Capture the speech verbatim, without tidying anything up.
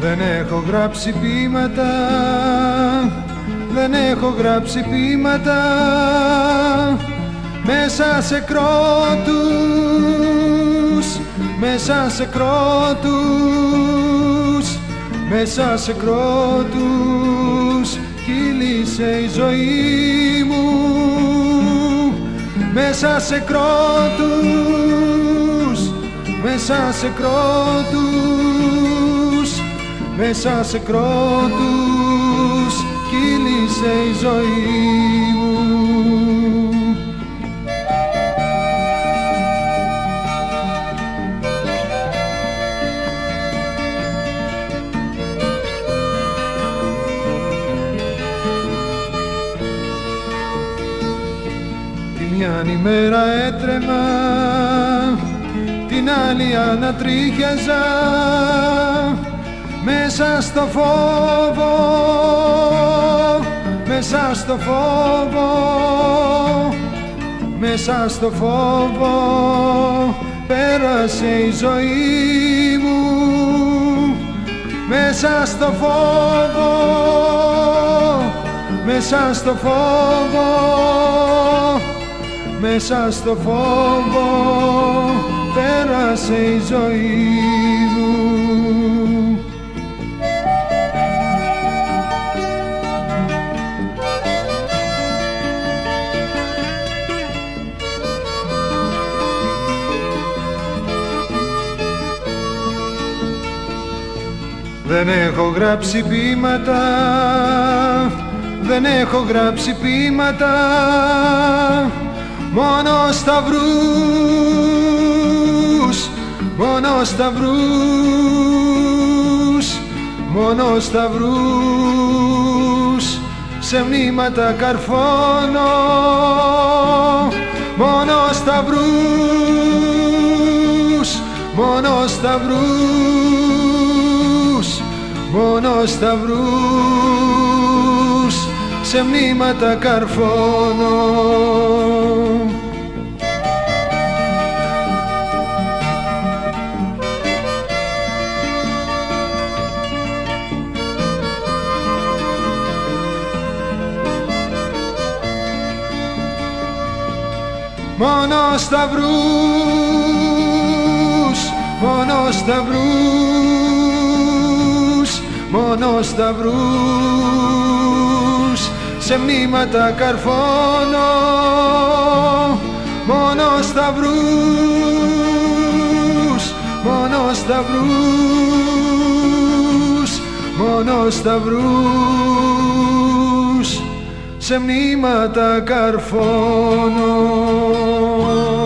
Δεν έχω γράψει ποίηματα, δεν έχω γράψει ποίηματα μέσα σε κρότους, μέσα σε κρότους, μέσα σε κρότους κύλησε η ζωή μου. Μέσα σε κρότους, μέσα σε κρότους, μέσα σε κρότους κύλησε η ζωή μου. Τη μιαν ημέρα έτρεμα, την άλλη ανατρίχιαζα μέσα στο φόβο, μέσα στο φόβο, μέσα στο φόβο πέρασε η ζωή μου. Μέσα στο φόβο, μέσα στο φόβο, μέσα στο φόβο πέρασε η ζωή μου. Δεν έχω γράψει ποίηματα, δεν έχω γράψει ποίηματα, μόνο σταυρούς, μόνο σταυρούς, μόνο σταυρούς σε μνήματα καρφώνω, μόνο σταυρούς, μόνο σταυρούς, μόνο σταυρούς σε μνήματα καρφώνω. Μόνο σταυρούς, μόνο σταυρούς, μόνο σταυρούς σε μνήματα καρφώνω, μόνο σταυρούς, μόνο σταυρούς, μόνο σταυρούς σε μνήματα καρφώνω.